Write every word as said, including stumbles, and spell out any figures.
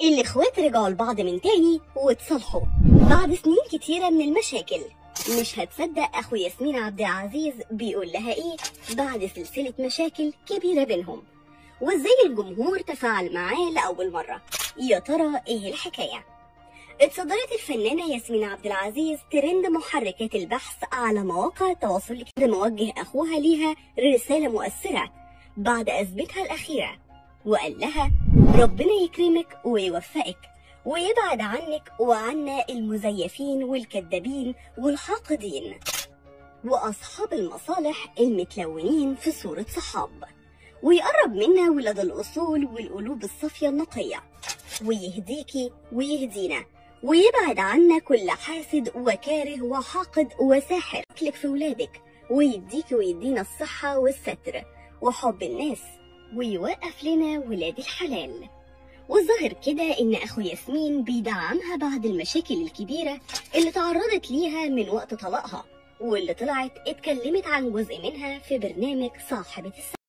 الاخوات رجعوا لبعض من تاني واتصالحوا بعد سنين كتيرة من المشاكل. مش هتصدق اخو ياسمين عبد العزيز بيقول لها ايه بعد سلسلة مشاكل كبيرة بينهم، وازاي الجمهور تفاعل معاه لأول مرة. يا ترى ايه الحكاية؟ اتصدرت الفنانة ياسمين عبد العزيز ترند محركات البحث على مواقع التواصل الاجتماعي، موجه اخوها ليها رسالة مؤثرة بعد أزمتها الأخيرة، وقال لها ربنا يكرمك ويوفقك ويبعد عنك وعنا المزيفين والكذابين والحاقدين وأصحاب المصالح المتلونين في صورة صحاب، ويقرب منا ولاد الأصول والقلوب الصافية النقية، ويهديكي ويهدينا ويبعد عنا كل حاسد وكاره وحاقد وساحر لك في ولادك، ويديكي ويدينا الصحة والستر وحب الناس، ويوقف لنا ولاد الحلال. والظاهر كده ان اخو ياسمين بيدعمها بعد المشاكل الكبيرة اللي تعرضت ليها من وقت طلاقها، واللي طلعت اتكلمت عن جزء منها في برنامج صاحبة السنة.